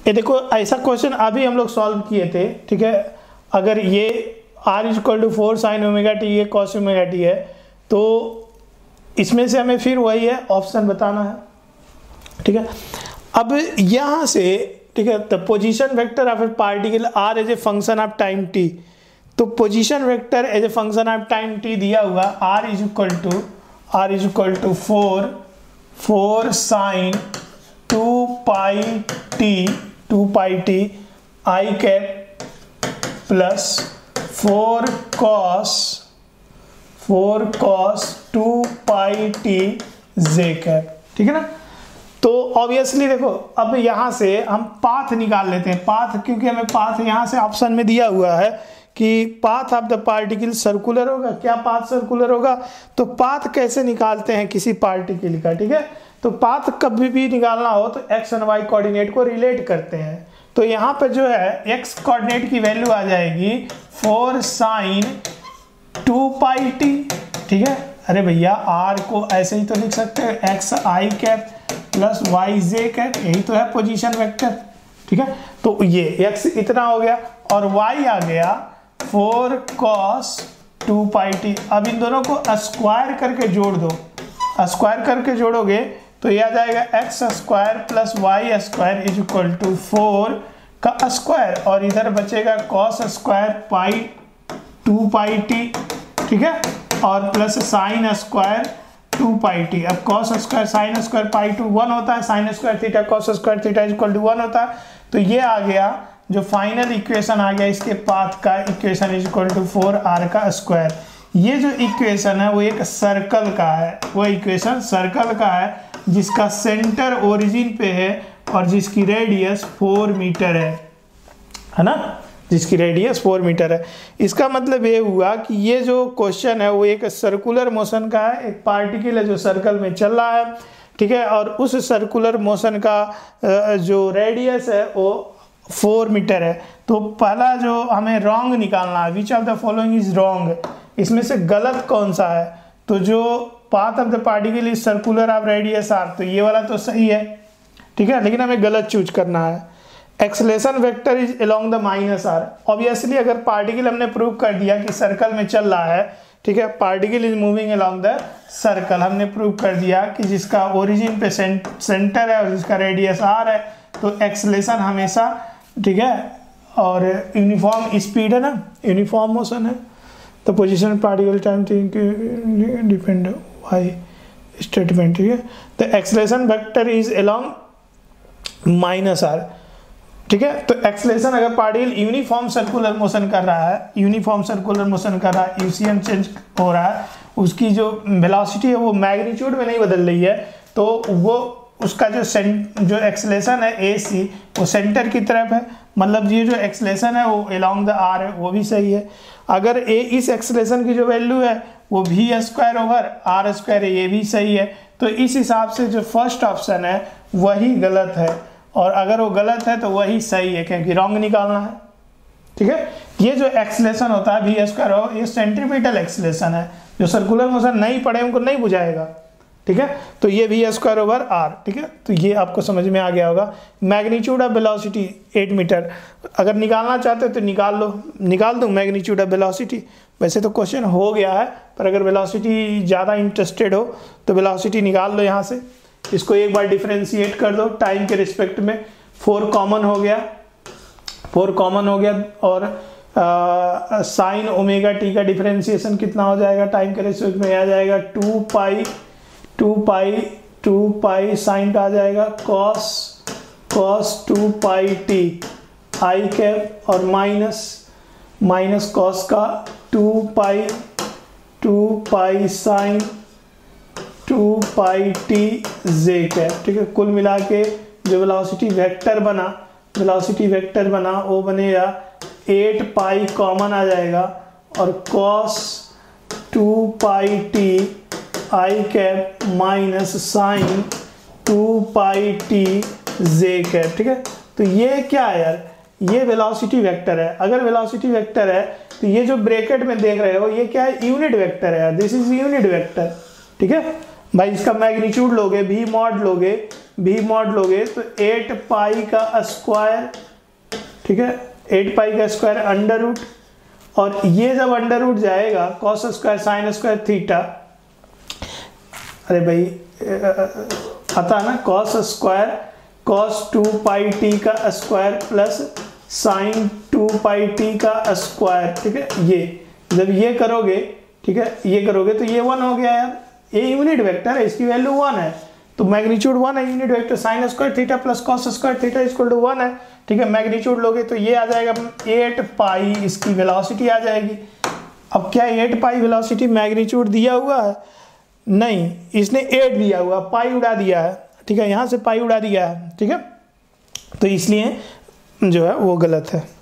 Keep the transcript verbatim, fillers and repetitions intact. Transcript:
ये देखो ऐसा क्वेश्चन अभी हम लोग सॉल्व किए थे, ठीक है। अगर ये r is equal to four sine omega t, ये कॉस ओमेगा टी है, तो इसमें से हमें फिर वही है ऑप्शन बताना है, ठीक है। अब यहाँ से, ठीक है, the position vector of a particle r as a function of time t, तो position vector as a function of time t दिया हुआ r is equal to r is equal to four four sine two pi t two pi t i cap plus four cos four cos two pi t j cap, ठीक है ना। तो obviously देखो अब यहाँ से हम पाथ निकाल लेते हैं, पाथ, क्योंकि हमें पाथ यहाँ से ऑप्शन में दिया हुआ है कि path of the particle circular होगा। क्या पाथ सर्कुलर होगा? तो पाथ कैसे निकालते हैं किसी पार्टिकल का, ठीक है। तो पाथ कभी भी निकालना हो तो एक्स एंड वाई कोऑर्डिनेट को रिलेट करते हैं। तो यहाँ पे जो है एक्स कोऑर्डिनेट की वैल्यू आ जाएगी four sine two pi t, ठीक है। अरे भैया आर को ऐसे ही तो लिख सकते हैं, x i cap plus y j cap, यही तो है पोजीशन वेक्टर, ठीक है। तो ये एक्स इतना हो गया और वाई आ गया four cos two pi t. अब इन दोनों को स्क्वायर करके जोड़ दो, स्क्वायर करके जोड़ोगे तो ये आ जाएगा x square plus y square is equal to four का स्क्वायर, और इधर बचेगा cos square pi two pi t, ठीक है, और plus sine square two pi t. अब cos square sine square pi two one होता है, sine square theta cos square theta is equal to one होता है। तो ये आ गया जो फाइनल इक्वेशन आ गया इसके पाथ का, equation is equal to four r का स्क्वायर। ये जो इक्वेशन है वो एक सर्कल का है, वो इक्वेशन सर्कल का है जिसका सेंटर ओरिजिन पे है और जिसकी रेडियस फोर मीटर है, है ना, जिसकी रेडियस फोर मीटर है। इसका मतलब ये हुआ कि ये जो क्वेश्चन है वो एक सर्कुलर मोशन का है, एक पार्टिकल है जो सर्कल में चल रहा है, ठीक है, और उस सर्कुलर मोशन का जो रेडियस है वो फोर मीटर है। तो पहला जो हमें रॉन्ग निकालना है, which of the following is wrong, इसमें से गलत कौन सा है? तो जो path of the particle is circular of radius r, तो ये वाला तो सही है, ठीक है, लेकिन हमें गलत चूज करना है। Acceleration vector is along the minus r, obviously अगर पार्टिकल हमने प्रूव कर दिया कि सर्कल में चल रहा है, ठीक है, particle is moving along the circle, हमने प्रूव कर दिया कि जिसका ओरिजिन पे सेंटर है और जिसका रेडियस आर है, तो एक्सलेशन हमेशा, ठीक है, और यूनिफॉर्म स्पीड है ना, यूनिफॉर्म मोशन है। तो position particle time depend why statement, ठीक है। The acceleration vector is along minus r, ठीक है। तो एक्सलेशन अगर पार्टिकल यूनिफॉर्म सर्कुलर मोशन कर रहा है, यूनिफॉर्म सर्कुलर मोशन कर रहा है, यूसीएम चेंज हो रहा है, उसकी जो वेलोसिटी है वो मैग्नीट्यूड में नहीं बदल रही है, तो वो उसका जो सेंट जो एक्सलेशन है ए सी वो सेंटर की तरफ है, मतलब ये जो एक्सलेशन है वो अलोंग द आर है, वो भी सही है। अगर ए इस एक्सलेशन की जो वैल्यू है वो v square over r square है, ये भी सही है। तो इस हिसाब से जो फर्स्ट ऑप्शन है वही गलत है, और अगर वो गलत है तो वही सही है, क्योंकि रॉन्ग निकालना है, ठीक है। ये जो एक्सलेशन होता है वी स्क्वायर हो, ये सेंट्रीपिटल एक्सलेशन है, जो सर्कुलर मोशन नहीं पढ़े उनको नहीं बुझाएगा, ठीक है। तो ये वी स्क्वायर ओवर आर, ठीक है, तो ये आपको समझ में आ गया होगा। Magnitude of velocity eight meter, अगर निकालना चाहते हो तो निकाल लो, निकाल दो मैग्नीट्यूड ऑफ वेलोसिटी। वैसे तो क्वेश्चन हो गया है, पर अगर वेलोसिटी ज़्यादा इंटरेस्टेड हो तो वेलोसिटी निकाल लो यहाँ से, इसको एक बार डिफ्रेंशिएट कर दो टाइम के रिस्पेक्ट में। फोर कॉमन हो गया, फोर कॉमन हो गया, और साइन ओमेगा टी का डिफ्रेंशिएशन कितना हो जाएगा टाइम के रिस्पेक्ट में? आ जाएगा two pi two pi two pi sine का आ जाएगा cos cos two pi t i cap, और माइनस माइनस कॉस का two pi two pi sine two pi t j cap, ठीक है। कुल मिला के जो वेलोसिटी वेक्टर बना वेलोसिटी वेक्टर बना वो बनेगा एट पाई कॉमन आ जाएगा, और cos two pi t i cap minus sine two pi t j cap, ठीक है। तो ये क्या है यार? ये वेलोसिटी वेक्टर है। अगर वेलोसिटी वेक्टर है तो ये जो ब्रैकेट में देख रहे हो ये क्या है? यूनिट वेक्टर है यार, दिस इज यूनिट वेक्टर, ठीक है भाई। इसका मैग्नीट्यूड लोगे, भी मॉड लोगे भी मॉड लोगे तो एट पाई का स्क्वायर, ठीक है, एट पाई का स्क्वायर अंडर रूट, और ये जब अंडर रूट जाएगा cos square sine square theta, अरे भाई आता है ना, cos square cos two pi t का square plus sine two pi t का स्क्वायर, ठीक है। ये जब ये करोगे, ठीक है, ये करोगे तो ये वन हो गया यार, ये यूनिट वेक्टर है, इसकी वैल्यू वन है, तो मैग्नीट्यूड वन है, unit vector sine square theta plus cos square theta equal to one है, ठीक है। मैग्नीट्यूड लोगे तो ये आ जाएगा एट पाई, इसकी वेलोसिटी आ जाएगी। अब क्या एट पाई वेलोसिटी मैग्नीट्यूड दिया हुआ है? नहीं, इसने एट दिया हुआ, पाई उड़ा दिया है, ठीक है, यहाँ से पाई उड़ा दिया है, ठीक है, तो इसलिए जो है वो गलत है।